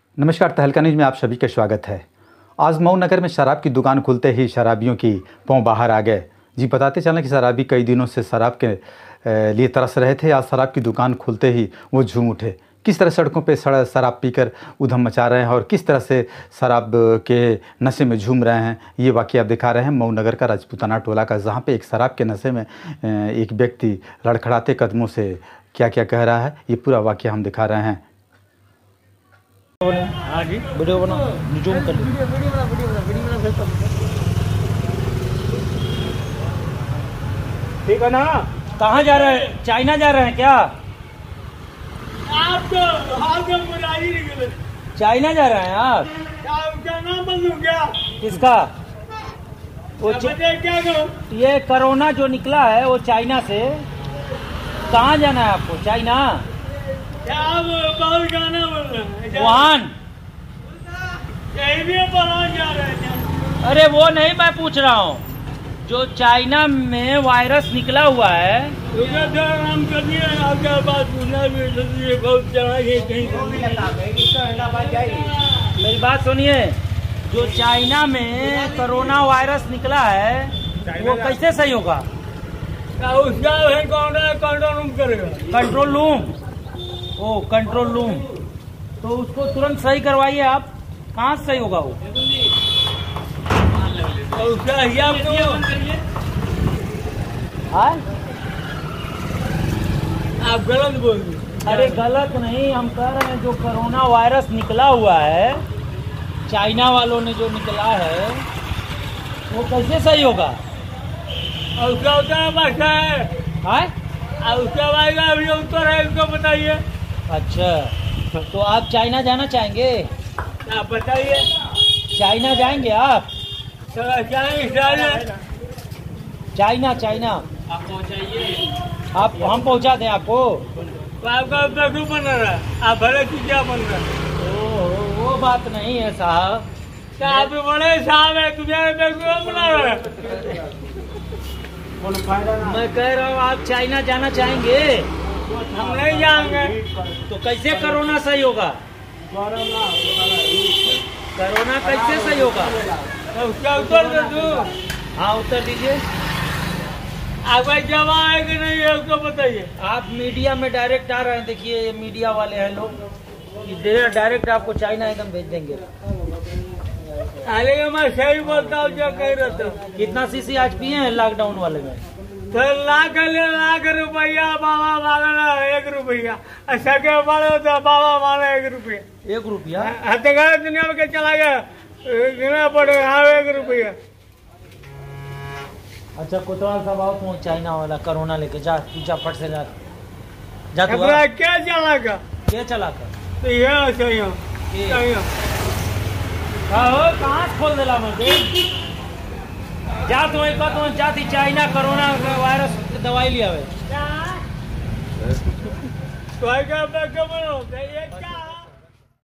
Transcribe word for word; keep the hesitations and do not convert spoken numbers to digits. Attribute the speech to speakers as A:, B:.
A: नमस्कार, तहलका न्यूज़ में आप सभी का स्वागत है। आज मऊ नगर में शराब की दुकान खुलते ही शराबियों की पौं बाहर आ गए। जी बताते चलें कि शराबी कई दिनों से शराब के लिए तरस रहे थे। आज शराब की दुकान खुलते ही वो झूम उठे। किस तरह सड़कों पे शराब पीकर उधम मचा रहे हैं और किस तरह से शराब के नशे में झूम रहे हैं, ये वाक़या आप दिखा रहे हैं मऊ नगर का राजपूताना टोला का, जहाँ पे एक शराब के नशे में एक व्यक्ति लड़खड़ाते कदमों से क्या क्या कह रहा है, ये पूरा वाक़या हम दिखा रहे हैं।
B: हाँ जी, वीडियो बनाओ, जूम कर लो। वीडियो बना, वीडियो बना, वीडियो बना फिर ठीक है ना। कहाँ जा रहे हैं? चाइना जा रहे हैं क्या?
C: आप तो हाल में बुराई निकले।
B: चाइना जा रहे हैं आप?
C: क्या नाम बदलूं क्या?
B: किसका? वो
C: क्या करूं?
B: ये कोरोना जो निकला है वो चाइना से। कहाँ जाना है आपको? चाइना?
C: आप बहुत गाना बोल रहे हैं।
B: वुहान?
C: कहीं भी वुहान जा रहे हैं।
B: अरे वो नहीं मैं पूछ रहा हूँ, जो चाइना में वायरस निकला हुआ है।
C: मुझे तो नाम कर दिया, आपके पास पूछना भी बहुत चढ़ा गई कहीं।
B: मेरी बात सुनिए, जो चाइना में कोरोना वायरस निकला है वो कैसे सही होगा?
C: उसका है कंट्रोल रूम करेगा।
B: Control room? ओ कंट्रोल रूम, तो उसको तुरंत सही करवाइए आप। कहाँ से सही होगा वो?
C: उसका हिसाब
B: हाँ?
C: आप गलत बोल रहे।
B: अरे गलत नहीं, हम कह रहे हैं जो कोरोना वायरस निकला हुआ है चाइना वालों ने जो निकला है वो कैसे सही होगा?
C: और उसका उतना भाषा है।
B: हाँ?
C: और उसका भाषा अभी उत्तर है, उसको बताइए।
B: अच्छा, तो आप चाइना जाना चाहेंगे?
C: आप बताइए।
B: चाइना जाएंगे आप?
C: चाइना
B: चाइना चाइना
C: आप पहुँचाइए।
B: आप हम पहुंचा दें आपको?
C: तो आपका क्यों बन रहा है? आप भले की क्या बन रहा है?
B: ओ, वो बात नहीं है साहब।
C: क्या आप बड़े साहब है, तुझे बना रहा है?
B: मैं कह रहा हूँ आप चाइना जाना चाहेंगे?
C: हम नहीं जाएंगे।
B: तो कैसे कोरोना सही होगा? कोरोना कैसे सही होगा?
C: तो उसका उत्तर दे दो।
B: हाँ उत्तर दीजिए।
C: आपका जवाब है कि नहीं है उसको बताइए।
B: आप मीडिया में डायरेक्ट आ रहे हैं, देखिए ये मीडिया वाले हैं लोग, डायरेक्ट आपको चाइना एकदम भेज देंगे।
C: अरे मैं सही बोलता हूँ जो कह रहा था।
B: कितना सीसी आज पिए हैं लॉकडाउन वाले में?
C: तो लाख ले लाख रुपया बाबा मांगना एक रुपया, अच्छा के मारे तो बाबा मांगना एक रुपया।
B: एक रुपया?
C: हथकड़ा दुनिया में के चला गया, गिना पड़ेगा। हाँ एक रुपया।
B: अच्छा कोतवाल साहब आओ, तुम चाइना वाला कोरोना लेके जा, पूछा फट से जा जा। तू
C: क्या चला का?
B: क्या चला कर?
C: तो ये चाहिए
B: कहाँ से खोल दिला मुझे? जा तुम्हें का तुम जाती चाइना कोरोना वायरस दवाई लिया हुए।
C: तो क्या